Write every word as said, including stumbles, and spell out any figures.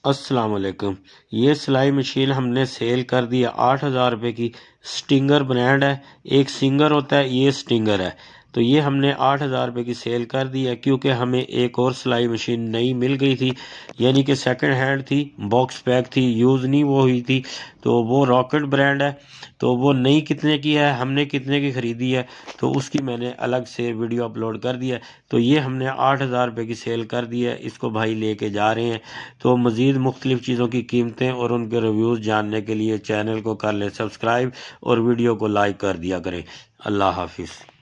अस्सलाम वालेकुम। ये सिलाई मशीन हमने सेल कर दी है आठ हज़ार रुपये की। स्टिंगर ब्रांड है, एक सिंगर होता है, ये स्टिंगर है। तो ये हमने आठ हज़ार रुपये की सेल कर दी है क्योंकि हमें एक और सिलाई मशीन नई मिल गई थी, यानी कि सेकंड हैंड थी, बॉक्स पैक थी, यूज़ नहीं वो हुई थी। तो वो रॉकेट ब्रांड है। तो वो नई कितने की है, हमने कितने की ख़रीदी है, तो उसकी मैंने अलग से वीडियो अपलोड कर दिया है। तो ये हमने आठ हज़ार रुपये की सेल कर दी है, इसको भाई लेके जा रहे हैं। तो मज़ीद मुख्तलिफ़ चीज़ों की कीमतें और उनके रिव्यूज़ जानने के लिए चैनल को कर लें सब्सक्राइब और वीडियो को लाइक कर दिया करें। अल्लाह हाफिज़।